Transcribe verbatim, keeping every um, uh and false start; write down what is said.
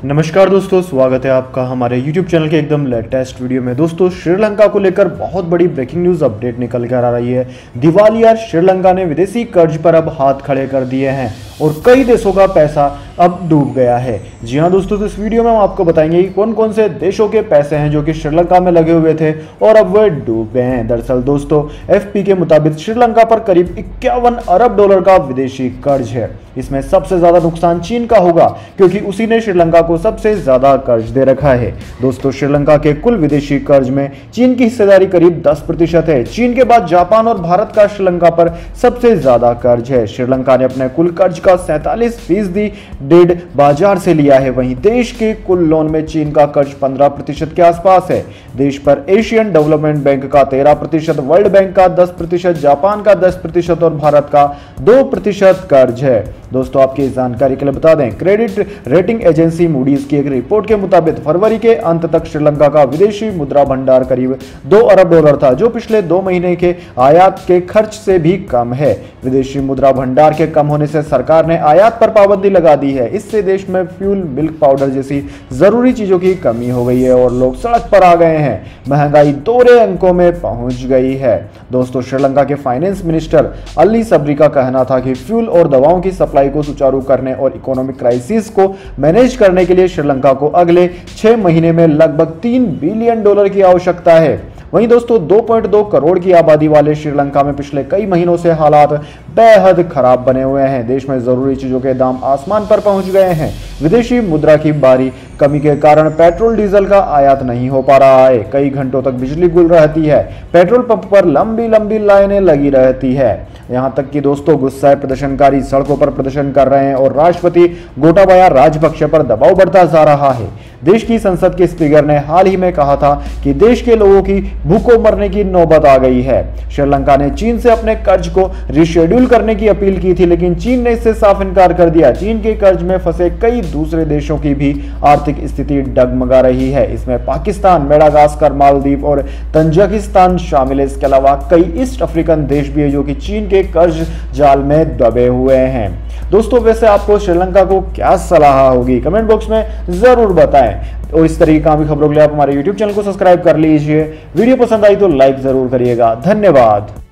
नमस्कार दोस्तों, स्वागत है आपका हमारे YouTube चैनल के एकदम लेटेस्ट वीडियो में। दोस्तों, श्रीलंका को लेकर बहुत बड़ी ब्रेकिंग न्यूज़ अपडेट निकल कर आ रही है। दिवालिया श्रीलंका ने विदेशी कर्ज पर अब हाथ खड़े कर दिए हैं और कई देशों का पैसा अब डूब गया है। जी हाँ दोस्तों, तो इस वीडियो में हम आपको बताएंगे कि कौन कौन से देशों के पैसे हैं जो कि श्रीलंका में लगे हुए थे और अब वह डूब गए हैं। दरअसल दोस्तों, एफपी के मुताबिक श्रीलंका पर करीब इक्यावन अरब डॉलर का विदेशी कर्ज है। इसमें सबसे ज्यादा नुकसान चीन का होगा क्योंकि उसी ने श्रीलंका को सबसे ज्यादा कर्ज दे रखा है। दोस्तों, श्रीलंका के कुल विदेशी कर्ज में चीन की हिस्सेदारी करीब दस प्रतिशत है। चीन के बाद जापान और भारत का श्रीलंका पर सबसे ज्यादा कर्ज है। श्रीलंका ने अपने कुल कर्ज का सैंतालीस फीसदी डेढ़ बाजार से लिया है। वहीं देश के कुल लोन में चीन का कर्ज पंद्रह प्रतिशत के आसपास है। देश पर एशियन डेवलपमेंट बैंक का तेरह प्रतिशत, वर्ल्ड बैंक का दस प्रतिशत, जापान का दस प्रतिशत और भारत का दो प्रतिशत कर्ज है। दोस्तों, आपकी जानकारी के लिए बता दें, क्रेडिट रेटिंग एजेंसी मूडीज की एक रिपोर्ट के मुताबिक फरवरी के अंत तक श्रीलंका का विदेशी मुद्रा भंडार करीब दो अरब डॉलर था, जो पिछले दो महीने के आयात के खर्च से भी कम है। विदेशी मुद्रा भंडार के कम होने से सरकार ने आयात पर पाबंदी लगा दी है। इससे देश में फ्यूल, मिल्क पाउडर जैसी जरूरी चीजों की कमी हो गई है और लोग सड़क पर आ गए हैं। महंगाई दोहरे अंकों में पहुंच गई है। दोस्तों, श्रीलंका के फाइनेंस मिनिस्टर अली सबरी का कहना था कि फ्यूल और दवाओं की सप्लाई को सुचारू करने और इकोनॉमिक क्राइसिस को मैनेज करने के लिए श्रीलंका को अगले छह महीने में लगभग तीन बिलियन डॉलर की आवश्यकता है। वहीं दोस्तों, दो पॉइंट दो करोड़ की आबादी वाले श्रीलंका में पिछले कई महीनों से हालात बेहद खराब बने हुए हैं। देश में जरूरी चीजों के दाम आसमान पर पहुंच गए हैं। विदेशी मुद्रा की भारी कमी के कारण पेट्रोल डीजल का आयात नहीं हो पा रहा है। कई घंटों तक बिजली गुल रहती है। पेट्रोल पंप पर लंबी लंबी लाइनें लगी रहती है। यहां तक कि दोस्तों, गुस्साए प्रदर्शनकारी सड़कों पर प्रदर्शन कर रहे हैं और राष्ट्रपति गोटाबाया राजपक्षे पर दबाव बढ़ता जा रहा है। देश की संसद के स्पीकर ने हाल ही में कहा था कि देश के लोगों की भूखों मरने की नौबत आ गई है। श्रीलंका ने चीन से अपने कर्ज को रिशेड्यूल करने की अपील की थी, लेकिन चीन ने इससे साफ इनकार कर दिया। चीन के कर्ज में फंसे कई दूसरे देशों की भी आर्थिक स्थिति डगमगा रही है। इसमें पाकिस्तान, मेडागास्कर, मालदीव और तंजाकिस्तान शामिल है। इसके अलावा कई ईस्ट अफ्रीकन देश भी है जो कि चीन के कर्ज जाल में दबे हुए हैं। दोस्तों, वैसे आपको श्रीलंका को क्या सलाह होगी, कमेंट बॉक्स में जरूर बताएं। और इस तरह की काफी खबरों के लिए आप हमारे यूट्यूब चैनल को सब्सक्राइब कर लीजिए। वीडियो पसंद आई तो लाइक जरूर करिएगा। धन्यवाद।